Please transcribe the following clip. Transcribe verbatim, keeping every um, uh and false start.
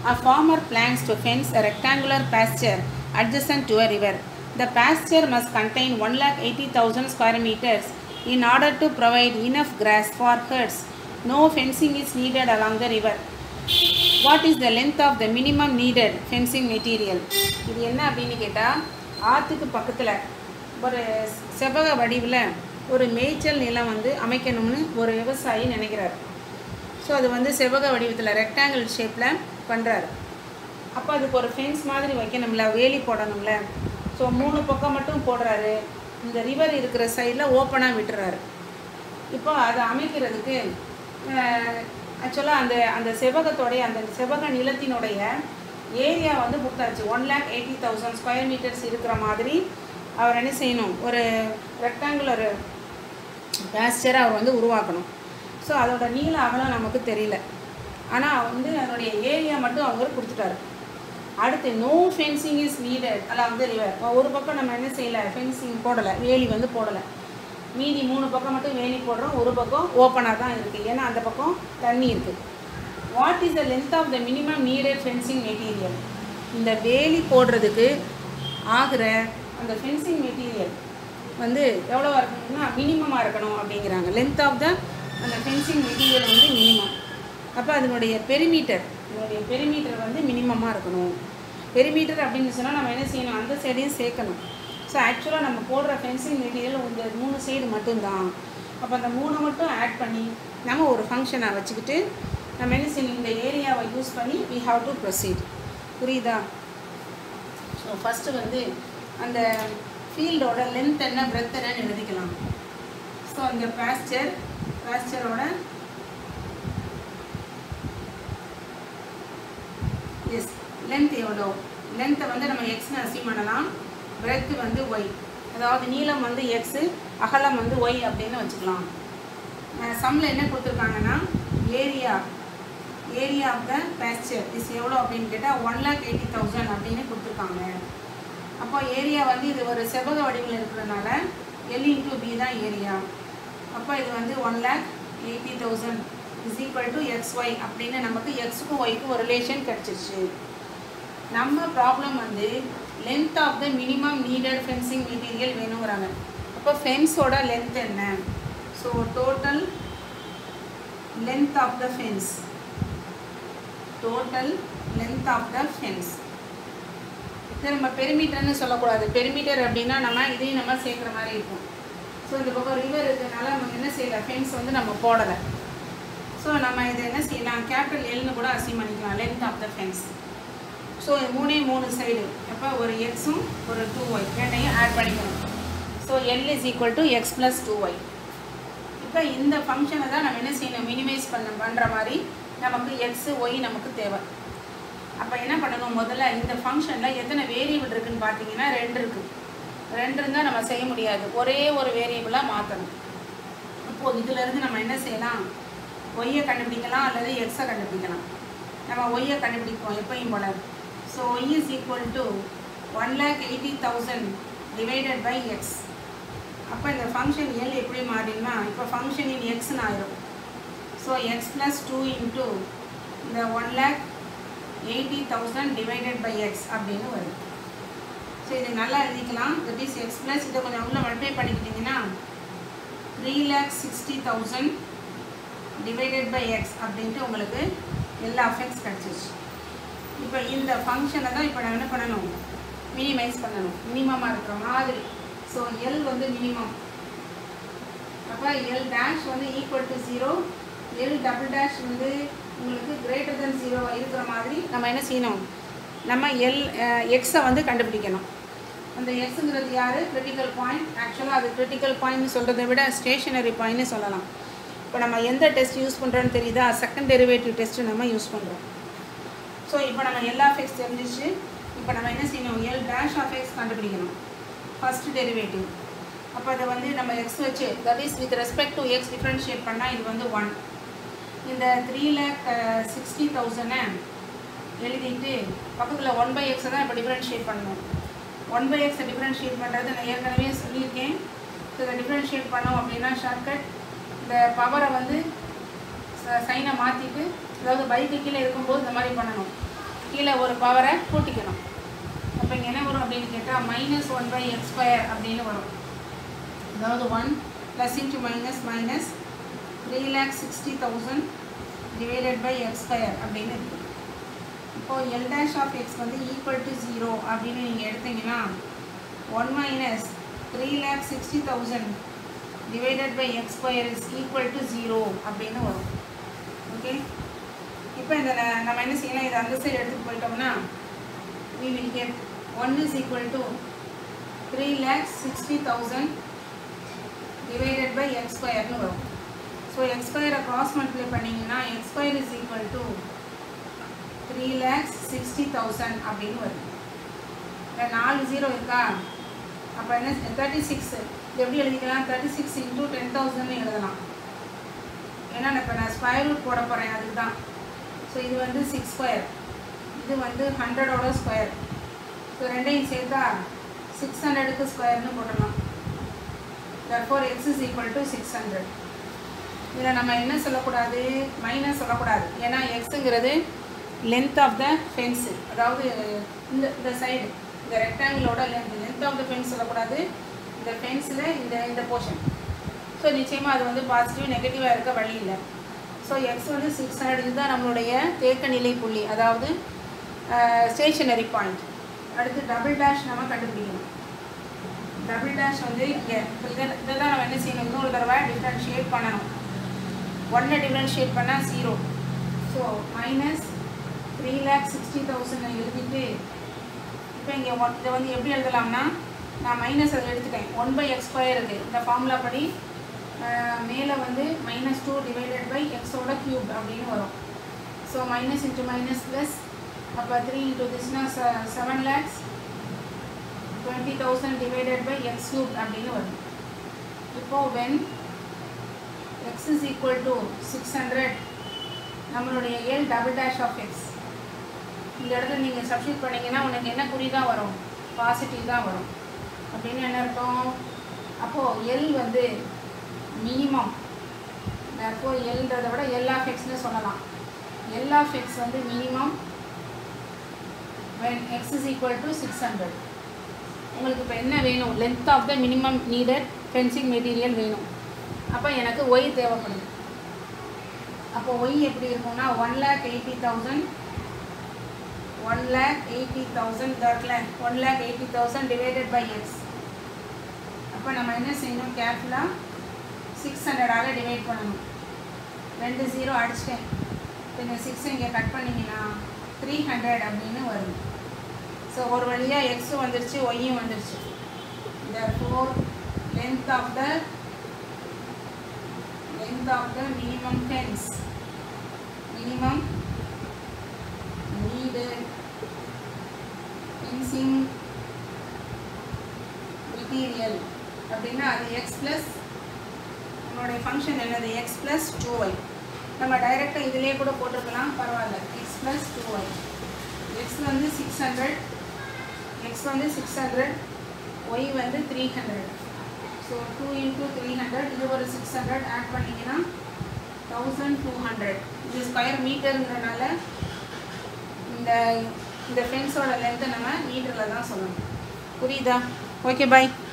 A farmer plans to fence a rectangular pasture adjacent to a river. The pasture must contain one lakh eighty thousand square meters in order to provide enough grass for herds. No fencing is needed along the river. What is the length of the minimum needed fencing material? இது என்ன அப்படின்னு கேட்டால், ஆற்றுக்கு பக்கத்தில் ஒரு செவ்வக வடிவில் ஒரு மேய்ச்சல் நிலம் வந்து அமைக்கணும்னு ஒரு விவசாயி நினைக்கிறார். ஸோ அது வந்து செவ்வக வடிவத்தில் ரெக்டாங்கிள் ஷேப்பில் பண்ணுறாரு. அப்போ அதுக்கு ஒரு ஃபென்ஸ் மாதிரி வைக்கணும்ல, வேலி போடணும்ல. ஸோ மூணு பக்கம் மட்டும் போடுறாரு, இந்த ரிவர் இருக்கிற சைடில் ஓப்பனாக விட்டுறாரு. இப்போ அதை அமைக்கிறதுக்கு ஆக்சுவலாக அந்த அந்த செவ்வகத்தோடைய அந்த செவ்வக நிலத்தினுடைய ஏரியா வந்து கொடுத்தாச்சு. One lakh eighty thousand square metres இருக்கிற மாதிரி அவர் என்ன செய்யணும், ஒரு ரெக்டாங்குலர் பேஸ்டரை அவர் வந்து உருவாக்கணும். ஸோ அதோட நீள அகலம் நமக்கு தெரியல, ஆனால் வந்து அதனுடைய ஏரியா மட்டும் அவங்க கொடுத்துட்டாரு. அடுத்து நோ ஃபென்சிங் இஸ் நீடட் அலாம் வந்து ரிவர். ஒரு பக்கம் நம்ம என்ன செய்யலை, ஃபென்சிங் போடலை, வேலி வந்து போடலை. மீதி மூணு பக்கம் மட்டும் வேலி போடுறோம், ஒரு பக்கம் ஓப்பனாக தான் இருக்குது, ஏன்னா அந்த பக்கம் தண்ணி இருக்குது. What is the length of the minimum needed fencing material? இந்த வேலி போடுறதுக்கு ஆகிற அந்த ஃபென்சிங் மெட்டீரியல் வந்து எவ்வளோவா இருக்கணும்னா மினிமமாக இருக்கணும் அப்படிங்கிறாங்க. லென்த் ஆஃப் த அந்த ஃபென்சிங் மெட்டீரியல் வந்து மினிமம். அப்போ அதனுடைய பெரிமீட்டர் அதனுடைய பெரிமீட்டர் வந்து மினிமமாக இருக்கணும். பெரிமீட்டர் அப்படின்னு சொன்னால் நம்ம என்ன செய்யணும், அந்த சைடையும் சேர்க்கணும். ஸோ ஆக்சுவலாக நம்ம போடுற ஃபென்சிங் மெட்டீரியல் இந்த மூணு சைடு மட்டும்தான். அப்போ அந்த மூணை மட்டும் ஆட் பண்ணி நம்ம ஒரு ஃபங்க்ஷனை வச்சுக்கிட்டு நம்ம என்ன செய்யணும், இந்த ஏரியாவை யூஸ் பண்ணி we have to proceed. புரியுதா? ஸோ ஃபஸ்ட்டு வந்து அந்த ஃபீல்டோட லென்த் என்ன பிரெத் என்னன்னு எழுதிக்கலாம். ஸோ அந்த பாஸ்டர் பாஸ்டரோட எஸ் லென்த் எவ்வளோ, லென்த்தை வந்து நம்ம எக்ஸ்னு அசீவ் பண்ணலாம். பிரெத்து வந்து ஒய், அதாவது நீளம் வந்து எக்ஸு, அகலம் வந்து ஒய் அப்படின்னு வச்சுக்கலாம். சம்மில் என்ன கொடுத்துருக்காங்கன்னா area area of the pasture is எவ்வளோ அப்படின்னு கேட்டால் ஒன் லேக் எயிட்டி தௌசண்ட் அப்படின்னு கொடுத்துருக்காங்க. அப்போ ஏரியா வந்து இது ஒரு செவ்வக வடிவில் இருக்கிறதுனால எல் இன்டூ பி தான் ஏரியா. அப்போ இது வந்து one lakh eighty thousand is equal to x y அப்படின்னு நமக்கு எக்ஸுக்கும் ஒய்க்கும் ஒரு ரிலேஷன் கிடச்சிருச்சு. நம்ம ப்ராப்ளம் வந்து length of the minimum needed fencing material வேணுங்கிறாங்க. அப்போ ஃபென்ஸோட லென்த் என்ன? So total length of the fence total length of the fence இது நம்ம பெரிமீட்டர்னு சொல்லக்கூடாது. பெரிமீட்டர் அப்படின்னா நம்ம இதையும் நம்ம சேர்க்குற மாதிரி இருக்கும். ஸோ இந்த பக்கம் ரிவர் இருக்கிறதுனால நம்ம என்ன செய்யலை, ஃபென்ஸ் வந்து நம்ம போடலை. ஸோ நம்ம இதை என்ன செய்யலாம், கேபிட்டல் எல்னு கூட அசீவ் பண்ணிக்கலாம், length of the fence. So மூணே மூணு சைடு, அப்போ ஒரு எக்ஸும் ஒரு டூ ஒய் ரெண்டையும் ஆட் பண்ணிக்கணும். So L is equal to x plus two y. இப்போ இந்த ஃபங்க்ஷனை தான் நம்ம என்ன செய்யணும், மினிமைஸ் பண்ண பண்ணுற மாதிரி நமக்கு எக்ஸு ஒய் நமக்கு தேவை. அப்போ என்ன பண்ணணும், முதல்ல இந்த ஃபங்க்ஷனில் எத்தனை வேரியபிள் இருக்குதுன்னு பார்த்தீங்கன்னா ரெண்டு இருக்குது. ரெண்டு இருந்தால் நம்ம செய்ய முடியாது, ஒரே ஒரு வேரியபிளாக மாற்றணும். இப்போது இதிலேருந்து நம்ம என்ன செய்யலாம், ஒய்யை கண்டுபிடிக்கலாம் அல்லது எக்ஸை கண்டுபிடிக்கலாம். நம்ம ஒய்யை கண்டுபிடிப்போம் எப்பயும் போல. So y is equal to one lakh eighty thousand divided by x. அப்போ இந்த ஃபங்க்ஷன் எல் எப்படி மாறினா இப்போ ஃபங்க்ஷன் இன் எக்ஸ்னு ஆயிரும். So x plus two into இந்த one lakh eighty thousand divided by x அப்படின்னு வரும். ஸோ இது நல்லா எழுதிக்கலாம். தட் இஸ் எக்ஸ் ப்ளஸ் இதை கொஞ்சம் உள்ள மல்டிப்ளை பண்ணிக்கிட்டிங்கன்னா three lakh sixty thousand divided by x அப்படின்ட்டு உங்களுக்கு எல்லா எஃபெக்ட்ஸ் கிடச்சிச்சு. இப்போ இந்த ஃபங்க்ஷனை தான் இப்போ நான் என்ன பண்ணணும், மினிமைஸ் பண்ணணும், மினிமமாக இருக்கிற மாதிரி. ஸோ எல் வந்து மினிமம். அப்போ எல் டேஷ் வந்து equal to zero, L double dash வந்து உங்களுக்கு கிரேட்டர் தென் ஜீரோவாக இருக்கிற மாதிரி நம்ம என்ன செய்யணும், நம்ம எல் எக்ஸை வந்து கண்டுபிடிக்கணும். அந்த எக்ஸுங்கிறது யார், கிரிட்டிக்கல் பாயிண்ட். ஆக்சுவலாக அது கிரிட்டிக்கல் பாயிண்ட்னு சொல்கிறத விட ஸ்டேஷனரி பாயிண்ட்னு சொல்லலாம். இப்போ நம்ம எந்த டெஸ்ட் யூஸ் பண்ணுறோன்னு தெரியுதா, செகண்ட் டெரிவேட்டிவ் டெஸ்ட்டு நம்ம யூஸ் பண்ணுறோம். ஸோ இப்போ நம்ம எல் ஆஃப் எக்ஸ் தெரிஞ்சிச்சு. இப்போ நம்ம என்ன செய்யணும், எல் டேஷ் ஆஃப் எக்ஸ் கண்டுபிடிக்கணும், ஃபஸ்ட் டெரிவேட்டிவ். அப்போ அதை வந்து நம்ம எக்ஸ் வச்சு that is with respect to x differentiate பண்ணால் இது வந்து ஒன். இந்த த்ரீ லேக் சிக்ஸ்டி தௌசண்டை எழுதிட்டு பக்கத்தில் ஒன் பை எக்ஸை தான் இப்போ டிஃப்ரென்ஷியேட் பண்ணணும். ஒன் பை எக்ஸை டிஃப்ரென்ஷியேட் பண்ணுறது நான் ஏற்கனவே சொல்லியிருக்கேன். ஸோ இதை டிஃப்ரென்ஷியேட் பண்ணோம் அப்படின்னா ஷார்ட்கட் இந்த பவரை வந்து சைனை மாற்றிட்டு, அதாவது பைக்கு கீழே இருக்கும்போது இந்த மாதிரி பண்ணணும். கீழே ஒரு பவரை கூட்டிக்கணும். அப்போ இங்கே என்ன வரும் அப்படின்னு கேட்டால் minus one by x square அப்படின்னு வரும். அதாவது one plus into minus minus three lakh sixty thousand divided by x square அப்படின்னு இருக்குது. இப்போது எல் டேஷ் ஆஃப் எக்ஸ் வந்து ஈக்குவல் டு ஜீரோ அப்படின்னு நீங்கள் எடுத்தீங்கன்னா one minus three lakh sixty thousand divided by x square is equal to zero அப்படின்னு வரும். Okay, இப்போ இந்த நம்ம என்ன செய்யலாம், இதை அந்த சைடு எடுத்துகிட்டு போயிட்டோம்னா we will get one is equal to three lakh sixty thousand divided by x square னு வரும். ஸோ எக்ஸ் ஸ்கொயரை கிராஸ் மல்டிப்ளை பண்ணிங்கன்னா x square is equal to three lakhs sixty thousand அப்படின்னு வரும். இல்லை நாலு ஜீரோ இருக்கா, அப்போ என்ன தேர்ட்டி சிக்ஸ் எப்படி எழுதிக்கலாம், தேர்ட்டி சிக்ஸ் இன்டூ டென் தௌசண்ட்னு எழுதலாம். ஏன்னா இப்போ நான் ஸ்கொயர் ரூட் போட போகிறேன் அதுக்கு தான். ஸோ இது வந்து சிக்ஸ் ஸ்கொயர், இது வந்து ஹண்ட்ரடோட ஸ்கொயர். ஸோ ரெண்டையும் சேர்த்தா சிக்ஸ் ஹண்ட்ரடுக்கு ஸ்கொயர்னு போடலாம். therefore x is equal to six hundred. இதில் நம்ம என்ன சொல்லக்கூடாது, மைனஸ் சொல்லக்கூடாது. ஏன்னா எக்ஸுங்கிறது லென்த் ஆஃப் த ஃபென்ஸு, அதாவது இந்த இந்த சைடு இந்த ரெக்டாங்கிளோட length length of the fence சொல்லக்கூடாது, இந்த ஃபென்ஸில் இந்த இந்த போர்ஷன். ஸோ நிச்சயமாக அது வந்து பாசிட்டிவ் நெகட்டிவாக இருக்க வழி இல்லை. ஸோ எக்ஸ் வந்து சிக்ஸ் ஹண்ட்ரட் இதுதான் நம்மளுடைய தேக்க நிலை புள்ளி, அதாவது ஸ்டேஷனரி பாயிண்ட். அடுத்து டபுள் டேஷ் நம்ம கண்டுபிடிக்கணும். டபுள் டேஷ் வந்து இங்கே இதை இதை தான் நம்ம என்ன செய்யணும், இன்னொரு தடவை டிஃப்ரென்ஷியேட் பண்ணணும். ஒன்னை டிஃப்ரென்ஷியேட் பண்ணால் zero. So minus three lakh sixty thousand எழுதிட்டு இப்போ இங்கே ஒன் இதை வந்து எப்படி எழுதலாம்னா, நான் மைனஸ் அதை எடுத்துட்டேன். ஒன் பை எக்ஸ் ஸ்கொயர் இருக்குது இந்த ஃபார்முலா படி. மேலே வந்து மைனஸ் டூ டிவைடட் பை எக்ஸோட க்யூப் அப்படின்னு வரும். So minus into minus plus, அப்போ த்ரீ இன்ட்டு திஸ்னா seven lakhs twenty thousand divided by x cube அப்படின்னு வரும். இப்போது when x is equal to six hundred நம்மளுடைய L double dash of x இந்த இடத்துல நீங்கள் சப்ஸ்டியூட் பண்ணிங்கன்னா உனக்கு என்ன குறி தான் வரும், பாசிட்டிவ் தான் வரும். அப்படின்னு என்ன அர்த்தம், அப்போது எல் வந்து மினிமம், அப்போது எல்ன்றதை விட எல் ஆஃப் எக்ஸ்னு சொல்லலாம். எல் ஆஃப் எக்ஸ் வந்து minimum when x is equal to six hundred. உங்களுக்கு இப்போ என்ன வேணும், length of the minimum needed fencing material வேணும். அப்போ எனக்கு ஒய் தேவைப்படுது. அப்போ ஒய் எப்படி இருக்கும்னா one lakh eighty thousand one lakh eighty thousand தட்ல one lakh eighty thousand divided by x. அப்போ நம்ம என்ன செய்யணும், கேர்ஃபுல்லாக சிக்ஸ் ஹண்ட்ரடால் டிவைட் பண்ணணும். ரெண்டு ஜீரோ அடிச்சிட்டேன். இப்போ இந்த சிக்ஸ் இங்கே கட் பண்ணிங்கன்னா த்ரீ ஹண்ட்ரட் அப்படின்னு வரும். ஸோ ஒரு வழியாக எக்ஸும் வந்துருச்சு ஒய்யும் வந்துருச்சு. therefore length of the length of the minimum fence minimum needed fencing material அப்படின்னா அது எக்ஸ் ப்ளஸ் நம்மளுடைய ஃபங்க்ஷன் என்னது, எக்ஸ் ப்ளஸ் டூ ஒய். நம்ம டைரெக்டாக இதிலே கூட போட்டிருக்கலாம், பரவாயில்ல. X plus two y. X வந்து சிக்ஸ் ஹண்ட்ரட் எக்ஸ் வந்து சிக்ஸ் ஹண்ட்ரட் ஒய் வந்து three hundred. So two into three hundred இது ஒரு சிக்ஸ் ஹண்ட்ரட் ஆட் பண்ணிங்கன்னா தௌசண்ட் டூ ஹண்ட்ரட். இது ஸ்கொயர் மீட்டருங்கிறனால இந்த இந்த ஃபென்ஸோட லென்த்தை நம்ம மீட்டரில் தான் சொல்லணும். புரியுதா? ஓகே, பாய்.